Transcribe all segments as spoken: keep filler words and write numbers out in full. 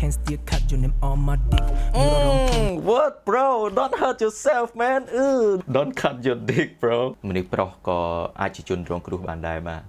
can still cut your name on my dick What bro don't hurt yourself man Don't cut your dick bro មនុស្សប្រុសក៏អាចជាជនរងគ្រោះបានដែរបាទ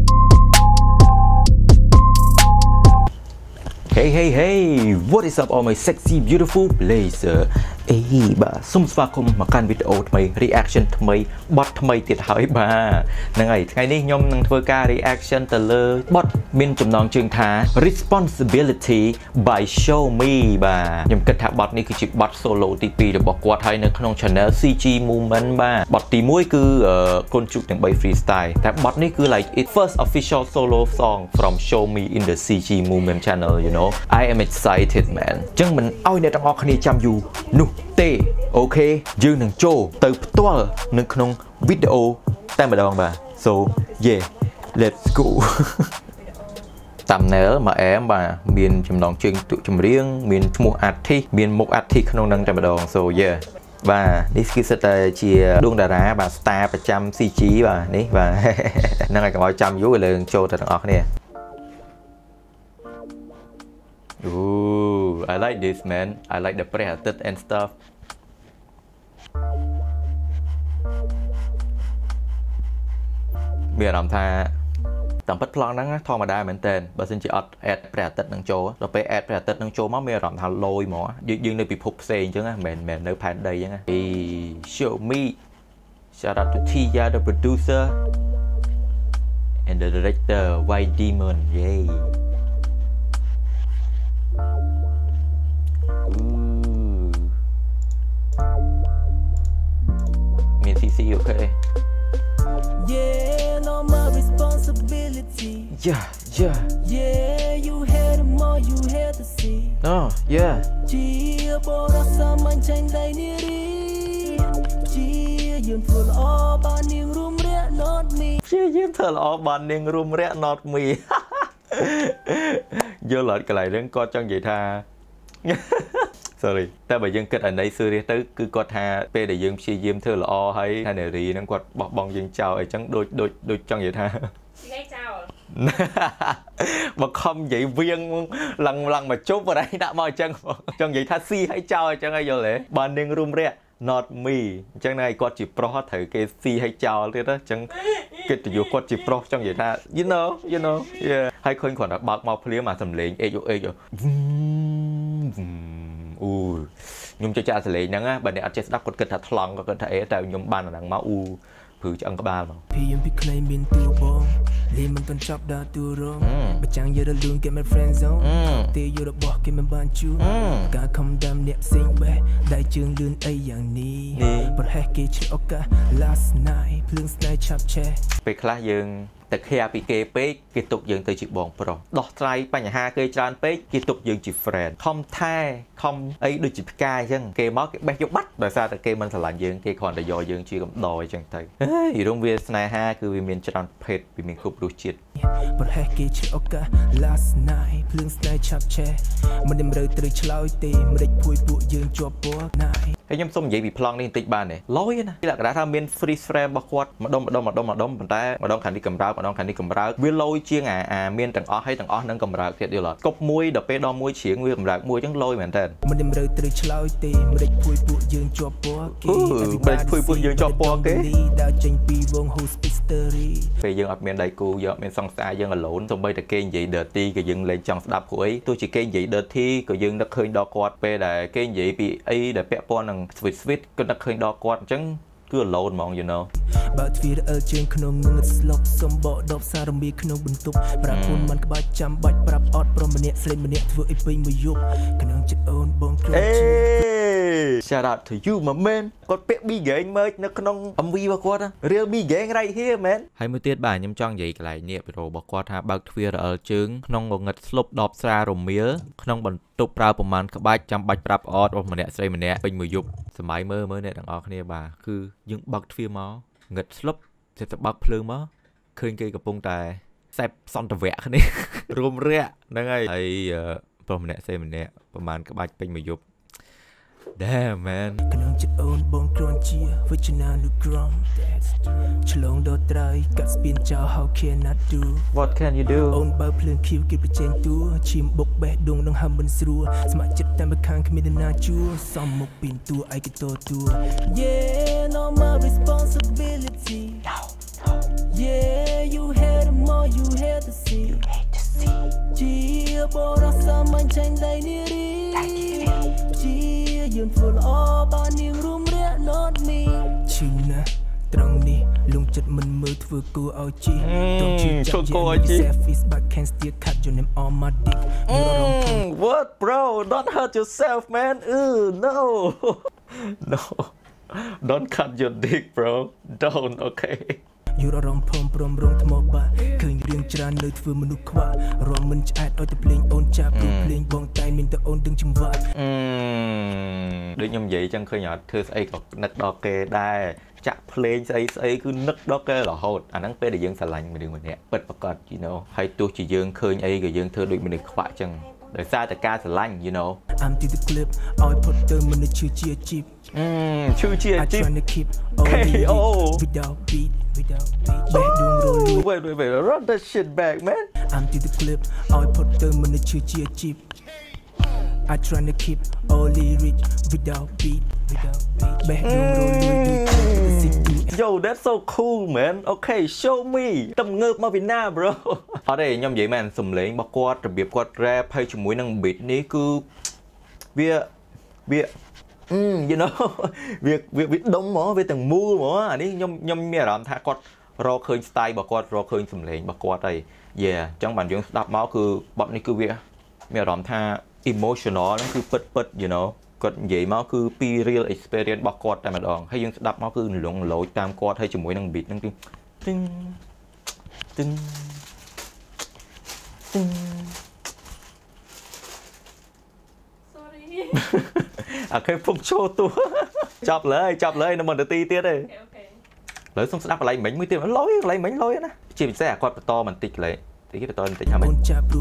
Hey hey hey what is up all my sexy beautiful blazer អេបាទសូមស្វាគមន៍មកកាន់វីដេអូថ្មី reaction ថ្មីបទថ្មីទៀតហើយបាទហ្នឹងហើយថ្ងៃនេះខ្ញុំនឹងធ្វើការ reaction ទៅលើបទមានចំណងជើងថា responsibility by show me បាទខ្ញុំគិតថាបទនេះគឺជាបទ solo ទីពីររបស់គាត់ហើយនៅក្នុង channel ซี จี Movement បាទបទទីមួយគឺកូនជុកទាំងបី freestyle តែបទនេះគឺ like it first official solo song from show me in the ซี จี Movement channel you know I am excited man អញ្ចឹងមិនឲ្យអ្នកទាំងអស់គ្នាចាំយូរនោះទេអូខេយើងនឹងចូលទៅផ្ទាល់នៅក្នុងវីដេអូតែម្ដងបាទ so yeah let's go thumbnail មកអែមបាទមានចំណងជើងទូកចម្រៀងមានឈ្មោះ artist មានមុខ artist ក្នុងនឹងតែម្ដង so yeah បាទនេះគឺសិតតែជាដួងតារាបាទ star ប្រចាំ ซี จี បាទនេះបាទហ្នឹងហើយកុំឲ្យចាំយូរឥឡូវយើងចូលទៅទាំងអស់គ្នាOoh, I like this man. I like the pre-edited and stuff. មានអារម្មណ៍ថាតាមពិតប្លង់ហ្នឹងធម្មតាមែនតើបើសិនជាអត់ add pre-edited នឹងចូលដល់ពេល add pre-edited នឹងចូលមកមានអារម្មណ៍ថាលយហ្មងយើងនៅពិភពផ្សេងអញ្ចឹងមិនមែននៅផែនដីអញ្ចឹង Show me. Shout out to Tia the producer and the director White Demon. Yay. See, okay. Yeah, no more responsibility. Yeah, yeah. Yeah, you had more, you had to see. Oh, yeah. Chia bora saman chain dai niri. Chia yun full all banning room rea not me. Chia yun full all banning room rea not me. Vô lợt cái lại đến con chân vậy tha. Sorry តែបើយើងគិតអានេះ serious ទៅគឺគាត់ថាពេលដែលយើងព្យាយាមធ្វើល្អហើយថានារីហ្នឹងគាត់បោះបង់យើងចោលអីចឹងដូចដូចដូចចង់និយាយថាស៊ីឲ្យចោលបើខំនិយាយវៀងឡើងឡើងមកជប់អីដាក់មកអញ្ចឹងចង់និយាយថាស៊ីឲ្យចោលអញ្ចឹងហើយយល់ទេបាននាងរួមរះ not me អញ្ចឹងណាគាត់ជាប្រុសត្រូវគេស៊ីឲ្យចោលទៀតអញ្ចឹងកិត្តិយសគាត់ជាប្រុសចង់និយាយថា you know you know yeah ហើយឃើញគាត់ថាបើកមកភ្លាមអាសំឡេងអេកអេកអូខ្ញុំចូលចាក់សលេងហ្នឹងណាបើអ្នកអត់ចេះស្ដាប់គាត់គិតថាថ្លង់គាត់គិតថាអេតែខ្ញុំបានអាហ្នឹងមកអូព្រឺឆ្អឹងក្បាលមកពីខ្ញុំពីក្លែងមានទូបងលីមិនទាន់ចប់ដល់ទូរងបើចាំងយឺរលឿនគេមិន friend zone ទេយឺរបស់គេមិនបានជួការខំដាំអ្នកផ្សេងបេះដៃជើងលឿនអីយ៉ាងនេះប្រហែលគេឈឺឱកាស last night ភ្លើងស្នេហ៍ឆាប់ឆេះពេលខ្លះយើងតែខែពីគេពេកគេទុកយើងទៅជាបងប្រុសដោះស្រាយបញ្ហាគេច្រើនពេកគេទុកយើងជា friend ខំថែខំអីដូចជាផ្កាយអញ្ចឹងគេមកគេបេះយកបាត់ដោយសារតែគេមិនស្រឡាញ់យើងគេគ្រាន់តែយកយើងជាកំដរអញ្ចឹងទៅហេរំវាស្នេហាគឺវាមានច្រើនប្រភេទវាមានគ្រប់រសជាតិប្រហែលគេឈឺឱកាស last night ភ្លើងស្នេហ៍ឆាប់ឆេះមិនតម្រូវត្រូវឆ្លើយទេមិនដេចភួយពួកយើងជាប់ពណ៌ណាយហើយខ្ញុំសូមនិយាយពីប្លង់នេះបន្តិចបានទេលយណាលក្ខណៈថាមាន freeze frame របស់គាត់ម្ដុំម្ដុំម្ដុំម្ដុំប៉ុន្តែម្ដុំខាងនេះកម្រើកម្ដុំខាងនេះកម្រើកវាលយជាងអាអាមានទាំងអស់ហើយទាំងអស់នឹងកម្រើកទៀតយល់អត់កប់មួយដល់ពេលដល់មួយជ្រៀងវាកម្រើកមួយអញ្ចឹងលយមែនតើមិនតម្រូវត្រូវឆ្លើយទេមិនដេចភួយពួកយើងជាប់ពណ៌គេមិនដេចភួយពួកយើងជាប់ពណ៌គេដើរចេញពីវង who's history ពេលយើងអត់មានដៃគូយើងអត់មានសង្សារយើង alone សូម្បីតែគេនិយាយ dirty ក៏យើងលែងចង់ស្ដាប់ព្រោះអីទោះជាគេនិយាយ dirty ក៏យើងនឹកឃើញដល់គាត់ពេលដែលគេនិយាយពីអីដែលពាក់ព័ន្ធនឹង sweet sweet ក៏នឹកឃើញដល់គាត់អញ្ចឹងគឺ alone ហ្មង you know បើទ្វារអើជើងក្នុងនឹងស្លុកសំបកដប់សារមីក្នុងបន្ទប់ប្រាប់ខ្លួនមិនក្បាច់ចាំបាច់ប្រាប់អត់ព្រមម្នាក់ស្លេងម្នាក់ធ្វើអីពេញមួយយប់ក្នុងចិត្តអូនបងខ្លួន Shout out to you my man គាត់ពាក់ B gang merch នៅក្នុង em vê របស់គាត់ Real B gang right here man ហើយមួយទៀតបាទខ្ញុំចង់និយាយកន្លែងនេះវីដេអូរបស់គាត់ថាបើកទ្វាររអិលជើងក្នុងងងឹតស្លុបដប់ស្រារមៀលក្នុងបន្ទប់ប្រើប្រមាណក្បាច់ចាំបាច់ប្រាប់អត់របស់ម្នាក់ស្រីម្នាក់ពេញមួយយប់សម័យមើលមើលអ្នកទាំងអស់គ្នាបាទគឺយើងបើកទ្វារមកងឹតស្លុបចេះតែបើកភ្លើងមកឃើញគេកំពុងតែសែបសន្តិវៈគ្នារួមរយៈហ្នឹងហើយហើយប្រុសម្នាក់ស្រីម្នាក់ប្រមាណក្បាច់ពេញមួយយប់ Damn man កណ្ដឹងចិត្តអូនបងគ្រាន់ជាវិជ្ជាណានុក្រមឆ្លងដល់ត្រៃកាត់ស្ពានចោល How can I do What can you do អូនបើភ្លើងខៀវគេប្រជែងតួឈាមបុកបេះដូងនឹងហឹមមិនស្រួលស្ម័គ្រចិត្តតែម្ខាងគ្មានណាជួសំមុខពីនតួឯកតតួ Yeah no my responsibility Yeah you had more you had to seeជាបរសាមញ្ញចាញ់ដៃនារីជាយឺនហ្វុលអបាននាងរួមរះ not me ឈឺណាស់ត្រង់នេះលងចិត្តមិនមើលធ្វើគួរឲ្យជីต้องជឿចាប់ជា selfish but can still cut your name on my dick What bro don't hurt yourself man uh, no no don't cut your dick bro don't okay យករំភើមព្រមរងថ្មបាឃើញរឿងច្រើននៅធ្វើមនុស្សខ្វាក់រំមិនឆ្អែតឲ្យតែភ្លេងអូនចាប់ព្រោះភ្លេងបងតែមានតែអូនដឹងចង្វាក់អឺដូចខ្ញុំនិយាយចឹងឃើញអត់ធ្វើស្អីក៏នឹកដល់គេដែរចាក់ភ្លេងស្អីស្អីគឺនឹកដល់គេរហូតអាហ្នឹងពេលដែលយើងស្រឡាញ់មនុស្សម្នាក់ពិតប្រាកដ you know ហើយទោះជាយើងឃើញអីក៏យើងធ្វើដូចមនុស្សខ្វាក់ចឹងដោយសារតែការស្រឡាញ់ you know I'm to the clip ឲ្យផុតទៅមនុស្សឈឺជាជីបអឺឈឺជាជីប Trying to keep without beat without beat បេះដូងរលួយ Wait wait wait run that shit back man I'm to the clip ឲ្យផុតទៅមនុស្សឈឺជាជីបI trying to keep only rich without beat without beat បេះដូងរលួយដូច Yo that's so cool man okay show me តំងើបមកពីណា bro អត់ទេខ្ញុំនិយាយមែនសំឡេងរបស់គាត់របៀបគាត់ rap ហើយជាមួយនឹង beat នេះគឺវាវាអឺ you know វាវាដុំហ្មងវាទាំងមូលហ្មងអានេះខ្ញុំខ្ញុំមានអារម្មណ៍ថាគាត់រកឃើញ style របស់គាត់រកឃើញសំឡេងរបស់គាត់ហើយ yeah អញ្ចឹងបានយើងស្ដាប់មកគឺបទនេះគឺវាមានអារម្មណ៍ថា emotional ហ្នឹងគឺពិតពិត you know គាត់និយាយមកគឺពី real experience របស់គាត់តែម្ដងហើយយើងស្ដាប់មកគឺលងលោចតាមគាត់ហើយជាមួយនឹង beat ហ្នឹងគឺទឹងទឹងទឹង Sorry អូខេពុំឈោទូចប់លើចប់លើនៅមិននាទីទៀតទេអូខេលើសុំស្ដាប់កន្លែងមិញមួយទៀតលុយកន្លែងមិញលុយណាជាពិសេសអាគាត់បន្តបន្តិចកន្លែងទីគេបន្តបន្តិចថាម៉េច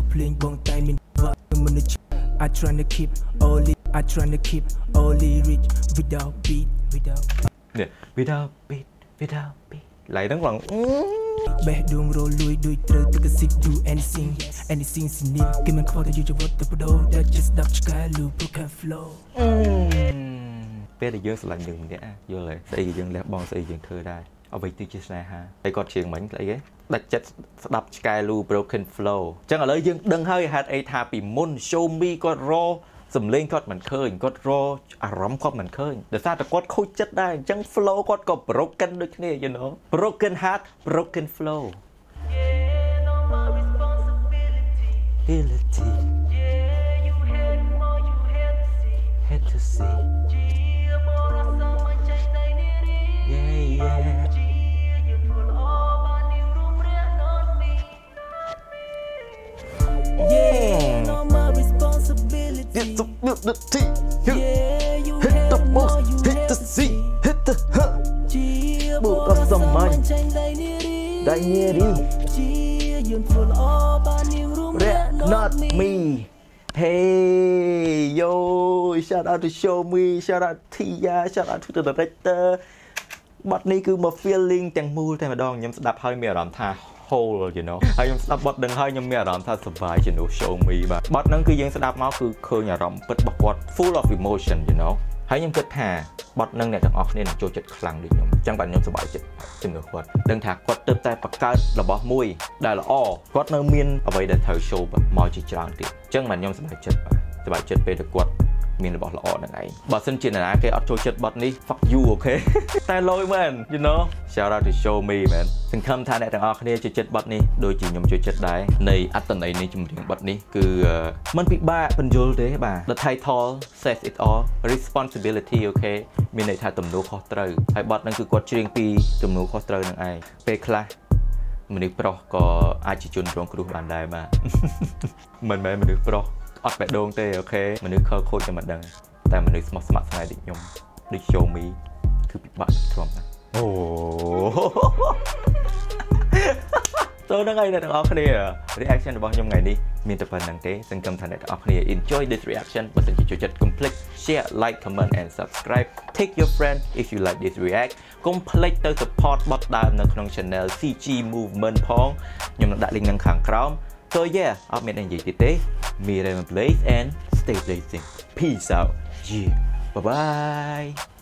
I trying to keep only I trying to keep only rich without beat without yeah without beat without beat lạiហ្នឹងបងបេះដូងរលួយដូចត្រូវទឹកសិច do anything anything ស៊ីនេះគេមិនខ្វល់តែយូរជីវិតទៅបដូរ that just stop ឆ្កែលូ broken flow ពេលដែលយើងស្រឡាញ់យើងម្នាក់យល់ហើយស្អីយើងលះបង់ស្អីយើងធ្វើដែរអ្វីទៅជាស្នេហាហើយគាត់ជើងមិញស្អីគេដាច់ចិត្តស្ដាប់ឆ្កែលូ broken flow អញ្ចឹងឥឡូវយើងដឹងហើយហេតុអីថាពីមុន show me គាត់រសំឡេងគាត់មិនឃើញគាត់រអារម្មណ៍គាត់មិនឃើញដោយសារតែគាត់ខូចចិត្តដែរអញ្ចឹង flow គាត់ក៏ broken ដូចគ្នា you know broken heart broken flow yeah no my responsibility yeah you had more you had to see had to see yeah yeah Yeah, no my responsibility. Hit the ability. Yeah, you hit the most, hit the sea, hit the huh. Buộc ra sầm mây. Đại nhẹ đi. Not me. Hey, yo, shout out to Show Me, shout out to Tia, shout out to the director. បទនេះគឺមក feeling ទាំងមូលតែម្ដងខ្ញុំស្ដាប់ហើយមានអារម្មណ៍ថា whole you know ហើយខ្ញុំស្ដាប់បទនឹងហើយខ្ញុំមានអារម្មណ៍ថាសប្បាយជំនួស show me បាទបទហ្នឹងគឺយើងស្ដាប់មកគឺឃើញអារម្មណ៍ពិតរបស់គាត់ full of emotion you know ហើយខ្ញុំគិតថាបទហ្នឹងអ្នកទាំងអស់គ្នានឹងចូលចិត្តខ្លាំងដូចខ្ញុំអញ្ចឹងបាទខ្ញុំសប្បាយចិត្តជំនួសគាត់ដឹងថាគាត់ទើបតែបង្កើតរបស់មួយដែលល្អគាត់នៅមានអ្វីដែលត្រូវ show មកជាច្រើនទៀតអញ្ចឹងបាទខ្ញុំសប្បាយចិត្តបាទសប្បាយចិត្តពេលដែលគាត់មានរបស់ល្អហ្នឹងឯងបើសិនជាណាគេអត់ចូលចិត្តបទនេះ fuck you okay តែលយមែន you know shout out to Show Me man សង្ឃឹមថាអ្នកទាំងអស់គ្នាចូលចិត្តបទនេះដូចជាខ្ញុំចូលចិត្តដែរនៃអត្ថន័យនៃចម្រៀងបទនេះគឺមិនពិបាកបញ្យល់ទេបាទ The title says it all responsibility okay មានន័យថាទំនួលខុសត្រូវហើយបទហ្នឹងគឺគាត់ច្រៀងពីទំនួលខុសត្រូវហ្នឹងឯងពេលខ្លះមនុស្សប្រុសក៏អាចជាជនរងគ្រោះបានដែរបាទមិនមែនមនុស្សប្រុសអត់បេះដូងទេអូខេមនុស្សខើខូចតែមិនដឹងតែមនុស្សស្មោះស្ម័គ្រស្នេហ៍ដូចខ្ញុំដូច Show Me គឺពិបាកទ្រាំណាស់អូ so ហ្នឹងហើយអ្នកទាំងអស់គ្នា reaction របស់ខ្ញុំថ្ងៃនេះមានតែប៉ុណ្្នឹងទេសង្ឃឹមថាអ្នកទាំងអស់គ្នា enjoy this reaction បើសិនជាចូលចិត្ត complete share like comment and subscribe take your friend if you like this react កុំភ្លេចទៅ support បទដើមនៅក្នុង channel ซี จี movement ផងខ្ញុំនឹងដាក់ link នៅខាងក្រោម so yeah អត់មានអីនិយាយទៀតទេ me Raymond Blaze and stay blazing peace out yeah bye bye